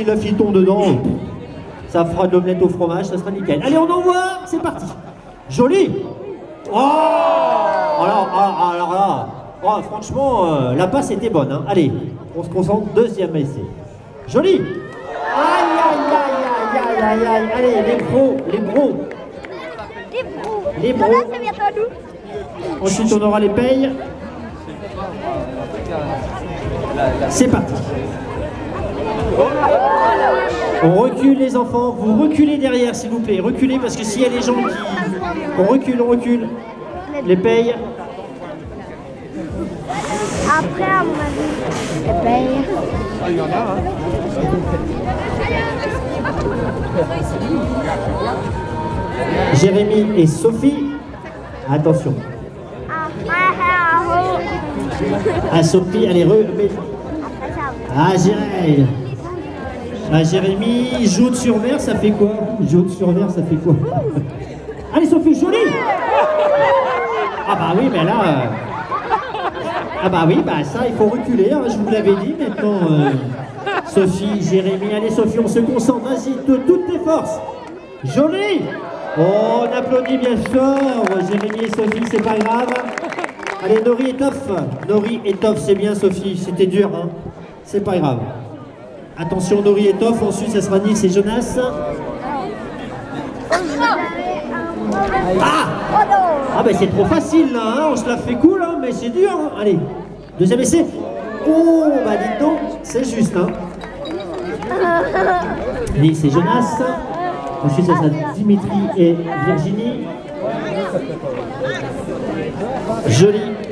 si la fille tombe dedans, ça fera de l'omelette au fromage, ça sera nickel. Allez, on envoie, c'est parti. Joli. Oh, alors là, oh, franchement, la passe était bonne. Hein. Allez, on se concentre, deuxième essai. Joli. Aïe, aïe, aïe, aïe, aïe, aïe. Allez, les pros, les bros. Les bros. Ensuite, on aura les payes. C'est parti. On recule les enfants, vous reculez derrière s'il vous plaît, reculez parce que s'il y a des gens qui... On recule, les payes. Après à mon avis, les payes. Ah, il y en a, hein. Jérémy et Sophie, attention. Ah Sophie, allez, ah Jérémy. Ah, Jérémy, jaune sur vert, ça fait quoi? Jaune sur vert, ça fait quoi? Allez Sophie, jolie. Ah bah oui, mais là... Ah bah oui, bah ça, il faut reculer, hein, je vous l'avais dit. Maintenant, Sophie, Jérémy, allez Sophie, on se concentre, vas-y, de toutes tes forces. Jolie. Oh, on applaudit bien fort, Jérémy et Sophie, c'est pas grave. Allez, Nori et Toff. Nori et Toff, c'est bien Sophie, c'était dur, hein. C'est pas grave. Attention, Nori et Toff, ensuite ça sera Nils et Jonas. Ah ben c'est trop facile là, hein, on se la fait cool, hein, mais c'est dur. Hein. Allez, deuxième essai. Oh, bah dites donc, c'est juste. Hein. Nils et Jonas. Ensuite ça sera Dimitri et Virginie. Joli.